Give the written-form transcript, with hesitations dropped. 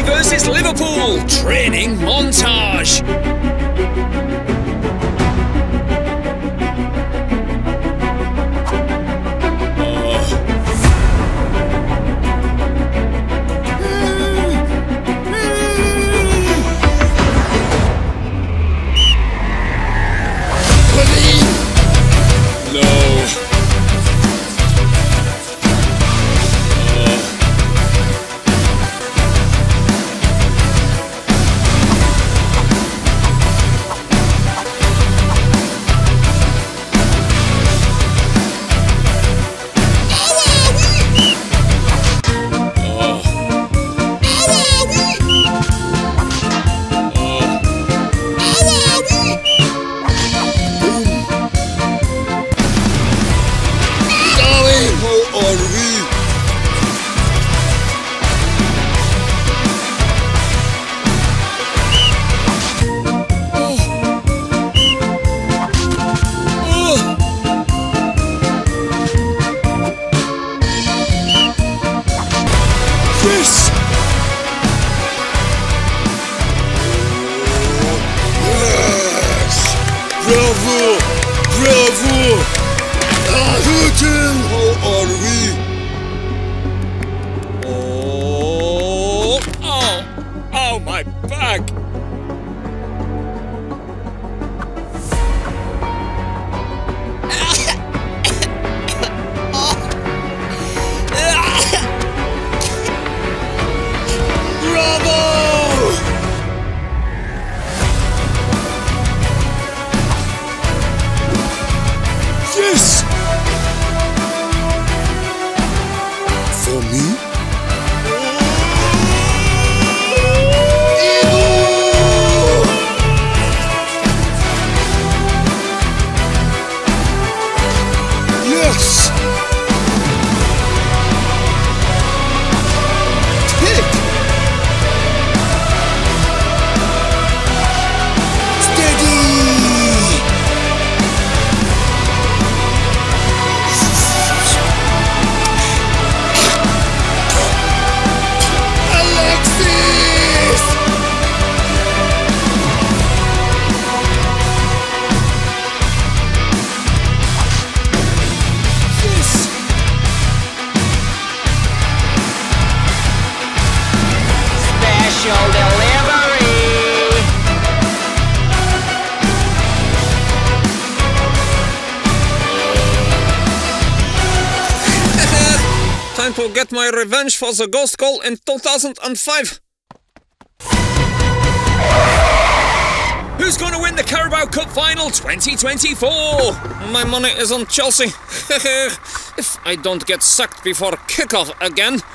Chelsea versus Liverpool training montage. Bravo! Bravo! How are we? Oh, my back! Yes! For me? Yes! Hit! Steady! Time to get my revenge for the ghost goal in 2005. Who's going to win the Carabao Cup Final 2024? My money is on Chelsea. If I don't get sacked before kickoff again.